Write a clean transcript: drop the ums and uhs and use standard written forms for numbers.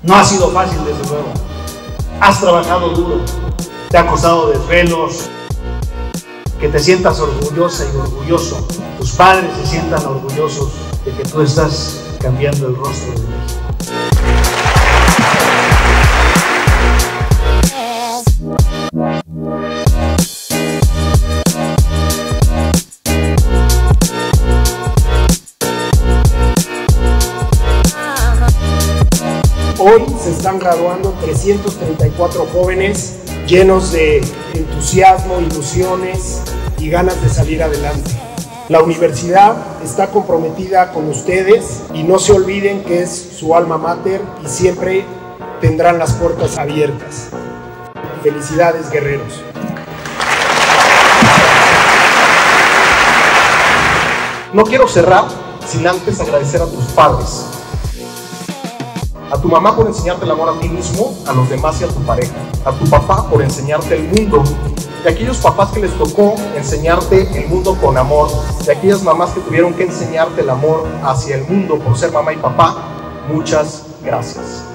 No ha sido fácil, desde luego. Has trabajado duro, te ha costado desvelos. Que te sientas orgullosa y orgulloso, tus padres se sientan orgullosos de que tú estás cambiando el rostro de México. Hoy se están graduando 334 jóvenes llenos de entusiasmo, ilusiones y ganas de salir adelante. La universidad está comprometida con ustedes y no se olviden que es su alma mater y siempre tendrán las puertas abiertas. Felicidades, guerreros. No quiero cerrar sin antes agradecer a tus padres. A tu mamá por enseñarte el amor a ti mismo, a los demás y a tu pareja. A tu papá por enseñarte el mundo. Y a aquellos papás que les tocó enseñarte el mundo con amor. Y a aquellas mamás que tuvieron que enseñarte el amor hacia el mundo por ser mamá y papá. Muchas gracias.